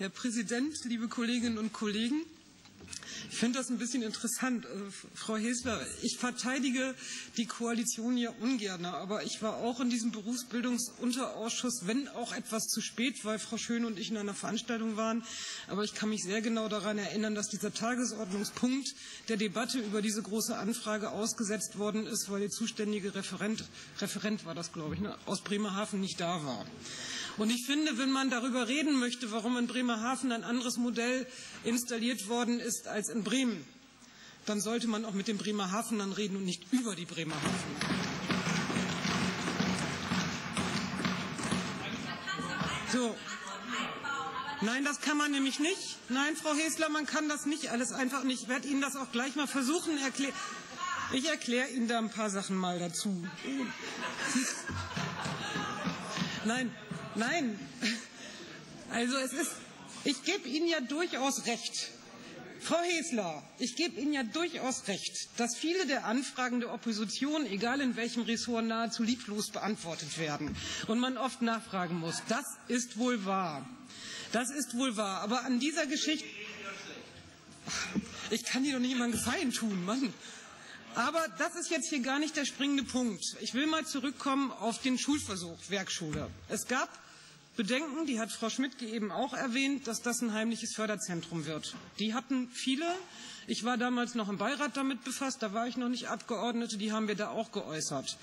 Herr Präsident, liebe Kolleginnen und Kollegen! Ich finde das ein bisschen interessant. Frau Hesler, ich verteidige die Koalition ja ungern, aber ich war auch in diesem Berufsbildungsunterausschuss, wenn auch etwas zu spät, weil Frau Schön und ich in einer Veranstaltung waren. Aber ich kann mich sehr genau daran erinnern, dass dieser Tagesordnungspunkt der Debatte über diese große Anfrage ausgesetzt worden ist, weil der zuständige Referent war das, glaube ich, aus Bremerhaven nicht da war. Und ich finde, wenn man darüber reden möchte, warum in Bremerhaven ein anderes Modell installiert worden ist als in Bremen, dann sollte man auch mit den Bremerhavenern reden und nicht über die Bremerhavener. So. Nein, das kann man nämlich nicht. Nein, Frau Hesler, man kann das nicht alles einfach nicht. Ich werde Ihnen das auch gleich mal versuchen. Ich erkläre Ihnen da ein paar Sachen mal dazu. Nein. Also ich gebe Ihnen ja durchaus recht. Frau Hesler, ich gebe Ihnen ja durchaus recht, dass viele der Anfragen der Opposition, egal in welchem Ressort, nahezu lieblos beantwortet werden und man oft nachfragen muss. Das ist wohl wahr. Das ist wohl wahr. Aber an dieser Geschichte... Ich kann dir doch nicht immer einen Gefallen tun, Mann. Aber das ist jetzt hier gar nicht der springende Punkt. Ich will mal zurückkommen auf den Schulversuch Werkschule. Es gab Bedenken, die hat Frau Schmidtke eben auch erwähnt, dass das ein heimliches Förderzentrum wird. Die hatten viele. Ich war damals noch im Beirat damit befasst, da war ich noch nicht Abgeordnete, die haben wir da auch geäußert.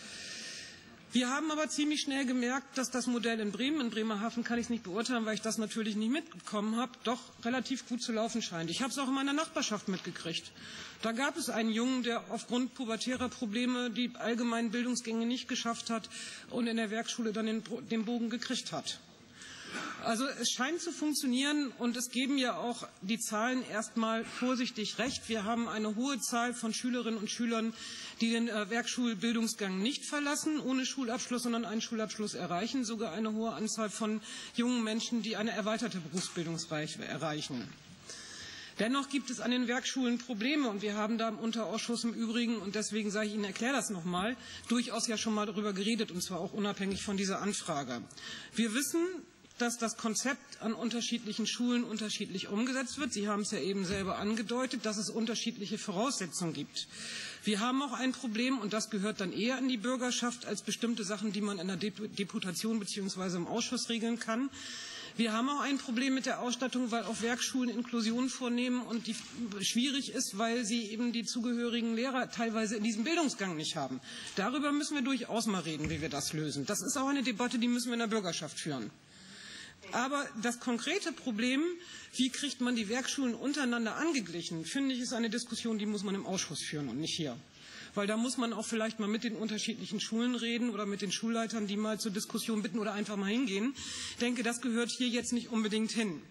Wir haben aber ziemlich schnell gemerkt, dass das Modell in Bremerhaven kann ich es nicht beurteilen, weil ich das natürlich nicht mitbekommen habe, doch relativ gut zu laufen scheint. Ich habe es auch in meiner Nachbarschaft mitgekriegt. Da gab es einen Jungen, der aufgrund pubertärer Probleme die allgemeinen Bildungsgänge nicht geschafft hat und in der Werkschule dann den Bogen gekriegt hat. Also es scheint zu funktionieren und es geben ja auch die Zahlen erstmal vorsichtig recht. Wir haben eine hohe Zahl von Schülerinnen und Schülern, die den Werkschulbildungsgang nicht verlassen, ohne Schulabschluss, sondern einen Schulabschluss erreichen. Sogar eine hohe Anzahl von jungen Menschen, die eine erweiterte Berufsbildungsreife erreichen. Dennoch gibt es an den Werkschulen Probleme und wir haben da im Unterausschuss im Übrigen, und deswegen sage ich Ihnen, erkläre das nochmal, durchaus ja schon mal darüber geredet und zwar auch unabhängig von dieser Anfrage. Wir wissen, dass das Konzept an unterschiedlichen Schulen unterschiedlich umgesetzt wird. Sie haben es ja eben selber angedeutet, dass es unterschiedliche Voraussetzungen gibt. Wir haben auch ein Problem, und das gehört dann eher an die Bürgerschaft als bestimmte Sachen, die man in der Deputation bzw. im Ausschuss regeln kann. Wir haben auch ein Problem mit der Ausstattung, weil auch Werkschulen Inklusion vornehmen und die schwierig ist, weil sie eben die zugehörigen Lehrer teilweise in diesem Bildungsgang nicht haben. Darüber müssen wir durchaus mal reden, wie wir das lösen. Das ist auch eine Debatte, die müssen wir in der Bürgerschaft führen. Aber das konkrete Problem, wie kriegt man die Werkschulen untereinander angeglichen, finde ich, ist eine Diskussion, die muss man im Ausschuss führen und nicht hier. Weil da muss man auch vielleicht mal mit den unterschiedlichen Schulen reden oder mit den Schulleitern, die mal zur Diskussion bitten oder einfach mal hingehen. Ich denke, das gehört hier jetzt nicht unbedingt hin.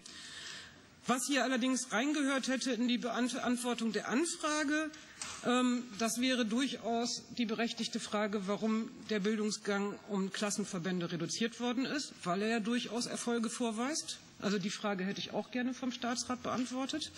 Was hier allerdings reingehört hätte in die Beantwortung der Anfrage, das wäre durchaus die berechtigte Frage, warum der Bildungsgang um Klassenverbände reduziert worden ist, weil er ja durchaus Erfolge vorweist. Also die Frage hätte ich auch gerne vom Staatsrat beantwortet.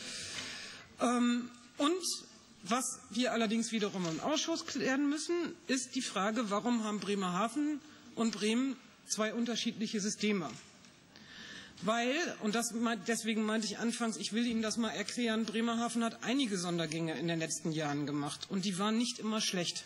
Und was wir allerdings wiederum im Ausschuss klären müssen, ist die Frage, warum haben Bremerhaven und Bremen zwei unterschiedliche Systeme? Weil, und deswegen meinte ich anfangs, ich will Ihnen das mal erklären, Bremerhaven hat einige Sondergänge in den letzten Jahren gemacht und die waren nicht immer schlecht.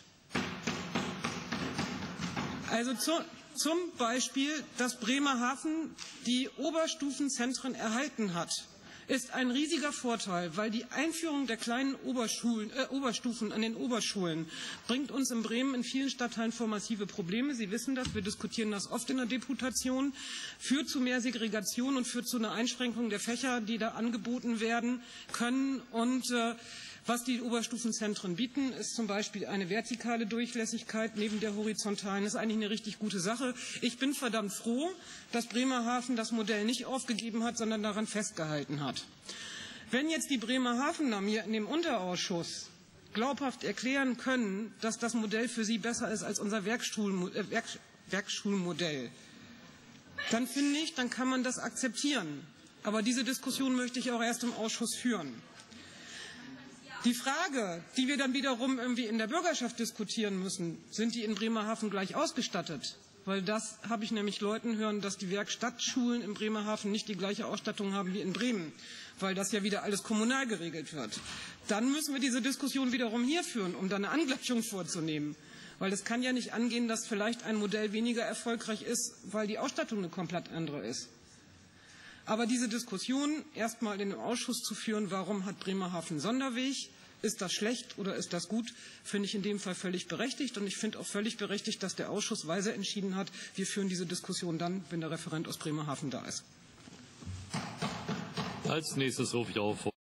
Also zum Beispiel, dass Bremerhaven die Oberstufenzentren erhalten hat, ist ein riesiger Vorteil, weil die Einführung der kleinen Oberstufen an den Oberschulen bringt uns in Bremen in vielen Stadtteilen vor massive Probleme. Sie wissen das, wir diskutieren das oft in der Deputation, führt zu mehr Segregation und führt zu einer Einschränkung der Fächer, die da angeboten werden können. Und was die Oberstufenzentren bieten, ist zum Beispiel eine vertikale Durchlässigkeit neben der horizontalen. Das ist eigentlich eine richtig gute Sache. Ich bin verdammt froh, dass Bremerhaven das Modell nicht aufgegeben hat, sondern daran festgehalten hat. Wenn jetzt die Bremerhavener mir in dem Unterausschuss glaubhaft erklären können, dass das Modell für sie besser ist als unser Werkschulmodell, dann finde ich, dann kann man das akzeptieren. Aber diese Diskussion möchte ich auch erst im Ausschuss führen. Die Frage, die wir dann wiederum irgendwie in der Bürgerschaft diskutieren müssen, sind die in Bremerhaven gleich ausgestattet? Weil das habe ich nämlich Leuten hören, dass die Werkstattschulen in Bremerhaven nicht die gleiche Ausstattung haben wie in Bremen, weil das ja wieder alles kommunal geregelt wird. Dann müssen wir diese Diskussion wiederum hier führen, um dann eine Angleichung vorzunehmen. Weil es kann ja nicht angehen, dass vielleicht ein Modell weniger erfolgreich ist, weil die Ausstattung eine komplett andere ist. Aber diese Diskussion erstmal in dem Ausschuss zu führen, warum hat Bremerhaven Sonderweg? Ist das schlecht oder ist das gut, finde ich in dem Fall völlig berechtigt. Und ich finde auch völlig berechtigt, dass der Ausschuss weise entschieden hat, wir führen diese Diskussion dann, wenn der Referent aus Bremerhaven da ist. Als nächstes rufe ich auf